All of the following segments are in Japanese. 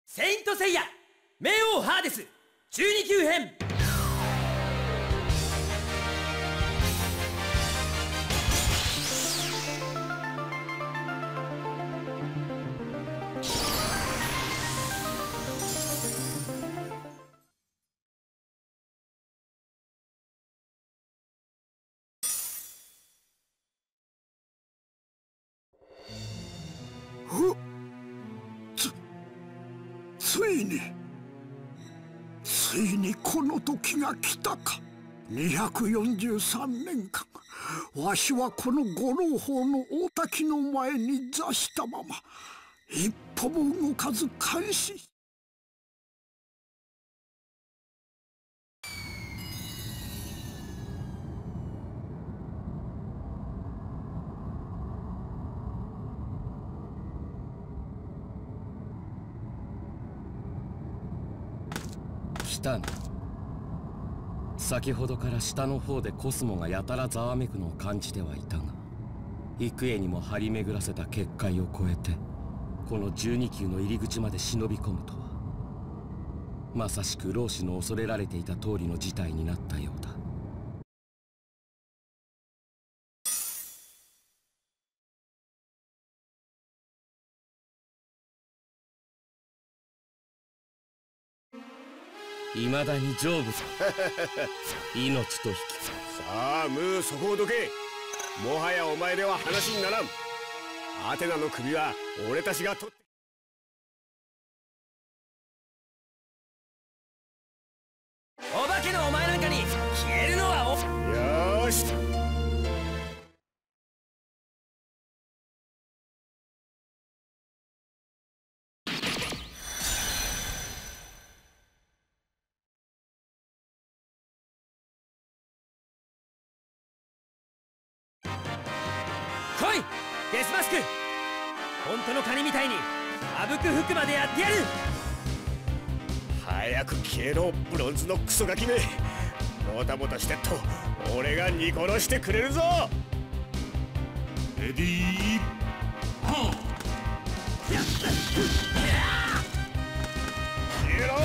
セイントセイヤ冥王ハーデス12級編。 ついにこの時が来たか。243年間わしはこの五郎峰の大滝の前に座したまま一歩も動かず監視。 来たな。先ほどから下の方でコスモがやたらざわめくのを感じてはいたが、幾重にも張り巡らせた結界を越えてこの12級の入り口まで忍び込むとは、まさしく老子の恐れられていた通りの事態になったようだ。未だに成仏命と引き。 さあムー、そこをどけ。もはやお前では話にならん。アテナの首は俺たちが取って。 お化けのお前なんかに消えるのはよーし。 来いデスマスク。本当のカニみたいにあぶく服までやってやる。 早く消えろブロンズのクソガキめ。もたもたしてっと俺が煮殺してくれるぞ。 レディーゴー。 消えろ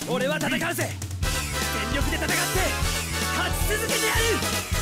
俺は戦うぜ。全力で戦って勝ち続けてやる。